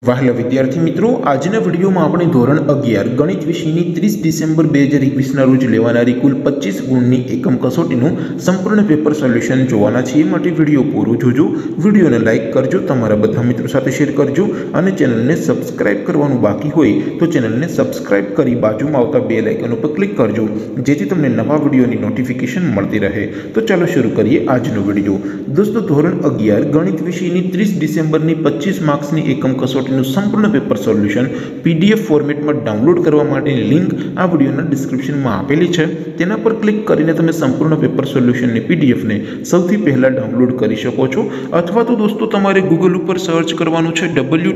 વહાલા વિદ્યાર્થી મિત્રો, આજના વિડીયોમાં આપણે ધોરણ 11 ગણિત વિષયની 30 ડિસેમ્બર 2021ના રોજ લેવાનારી કુલ 25 ગુણની એકમ કસોટીનું સંપૂર્ણ પેપર સોલ્યુશન જોવાના છીએ। માટે વિડીયો પૂરો જોજો, વિડીયોને લાઇક કરજો, તમારા બધા મિત્રો સાથે શેર કરજો અને ચેનલને સબસ્ક્રાઇબ કરવાનું બાકી હોય તો ચેનલને સબસ્ક્રાઇબ કરી બાજુમાં આવતા બેલ આઇકન ઉપર ક્લિક કરજો, જેથી તમને નવા વિડીયોની નોટિફિકેશન મળતી રહે। તો ચાલો શરૂ કરીએ આજનો વિડીયો। દોસ્તો, ધોરણ 11 ગણિત વિષયની 30 ડિસેમ્બરની 25 માર્ક્સની એકમ કસોટી સંપૂર્ણ પેપર સોલ્યુશન પીડીએફ ફોર્મેટમાં ડાઉનલોડ કરવા માટેની લિંક આ વિડીયોના ડિસ્ક્રિપ્શનમાં આપેલી છે। તેના પર ક્લિક કરીને તમે સંપૂર્ણ પેપર સોલ્યુશનની પીડીએફને સૌથી પહેલા ડાઉનલોડ કરી શકો છો, અથવા તો દોસ્તો તમારે ગૂગલ ઉપર સર્ચ કરવાનું છે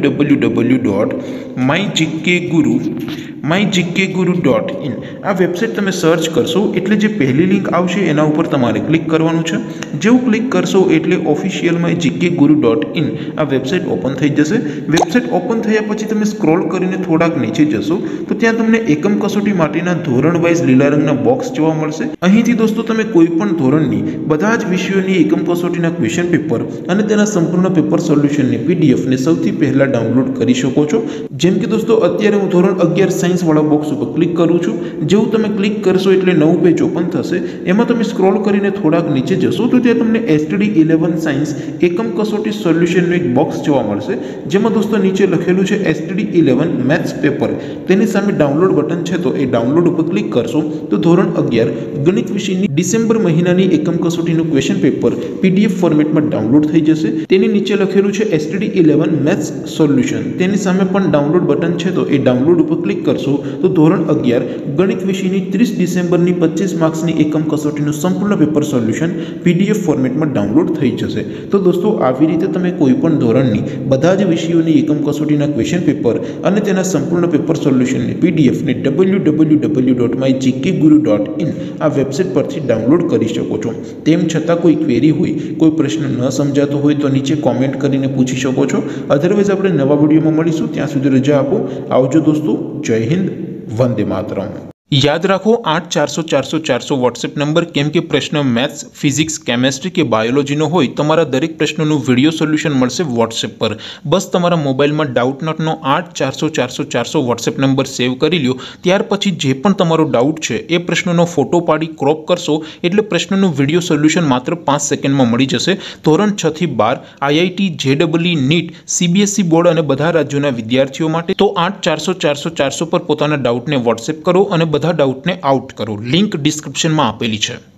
www.mygkguru.in। આ વેબસાઇટ તમે સર્ચ કરશો એટલે જે પહેલી લિંક આવશે એના ઉપર તમારે ક્લિક કરવાનું છે। જેવું ક્લિક કરશો એટલે ઓફિશિયલ mygkguru.in આ વેબસાઇટ ઓપન થઈ જશે। વેબસાઇટ ઓપન થયા પછી તમે સ્ક્રોલ કરીને થોડાક નીચે જશો તો ત્યાં તમને એકમ કસોટી માટેના ધોરણ વાઇઝ લીલા રંગના બોક્સ જોવા મળશે। અહીંથી દોસ્તો તમે કોઈ પણ ધોરણની બધા જ વિષયોની એકમ કસોટીના ક્વેશ્ચન પેપર અને તેના સંપૂર્ણ પેપર સોલ્યુશનની પીડીએફને સૌથી પહેલા ડાઉનલોડ કરી શકો છો। જેમ કે દોસ્તો, અત્યારે હું ધોરણ 11 સાયન્સ વાળા બોક્સ ઉપર ક્લિક કરું છું। જેવું તમે ક્લિક કરશો એટલે નવું પેજ ઓપન થશે। એમાં તમે સ્ક્રોલ કરીને થોડાક નીચે જશો તો ત્યાં તમને STD 11 સાયન્સ એકમ કસોટી સોલ્યુશનનું એક બોક્સ જોવા મળશે, જેમાં દોસ્તો નીચે લખેલું છે STD 11 મેથ્સ પેપર। તેની સામે ડાઉનલોડ બટન છે, તો એ ડાઉનલોડ ઉપર ક્લિક કરશો તો ધોરણ 11 ગણિત વિષયની ડિસેમ્બર મહિનાની એકમ કસોટીનું ક્વેશ્ચન પેપર પીડીએફ ફોર્મેટમાં ડાઉનલોડ થઈ જશે। તેની નીચે લખેલું છે STD 11 મેથ્સ સોલ્યુશન। તેની સામે પણ ડાઉનલોડ બટન છે, તો એ ડાઉનલોડ ઉપર ક્લિક કરશો તો ધોરણ 11 ગણિત વિષયની 30 ડિસેમ્બરની 25 માર્ક્સની એકમ કસોટીનું સંપૂર્ણ પેપર સોલ્યુશન પીડીએફ ફોર્મેટમાં ડાઉનલોડ થઈ જશે। તો દોસ્તો, આવી રીતે તમે કોઈ પણ ધોરણની બધા જ વિષયોની એકમ કસોટીના ક્વેશ્ચન પેપર અને તેના સંપૂર્ણ પેપર સોલ્યુશનની પીડીએફને www.mygkguru.in આ વેબસાઇટ પરથી ડાઉનલોડ કરી શકો છો। તેમ છતાં કોઈ ક્વેરી હોય, કોઈ પ્રશ્ન ન સમજાતો હોય તો નીચે કોમેન્ટ કરીને પૂછી શકો છો। અધરવાઇઝ આપણે નવા વિડીયોમાં મળીશું, ત્યાં સુધી રજા આપો। આવજો દોસ્તો, જય હિન્દ, વંદે માતરમ। યાદ રાખો 8400 વોટ્સએપ નંબર, કેમ કે પ્રશ્ન મેથ્સ, ફિઝિક્સ, કેમેસ્ટ્રી કે બાયોલોજીનો હોય તમારા દરેક પ્રશ્નોનું વિડીયો સોલ્યુશન મળશે વોટ્સએપ પર। બસ તમારા મોબાઈલમાં ડાઉટ નોટનો 8400 વોટ્સએપ નંબર સેવ કરી લ્યો। ત્યાર પછી જે પણ તમારો ડાઉટ છે એ પ્રશ્નનો ફોટો પાડી ક્રોપ કરશો એટલે પ્રશ્નનું વિડીયો સોલ્યુશન માત્ર 5 સેકન્ડમાં મળી જશે। ધોરણ 6 થી 12 IIT-JEE, NEET, CBSE બોર્ડ અને બધા રાજ્યોના વિદ્યાર્થીઓ માટે તો 8400 પર પોતાના ડાઉટને વોટ્સએપ કરો અને બધા ડાઉટને આઉટ કરો। લિંક ડિસ્ક્રિપ્શનમાં આપેલી છે।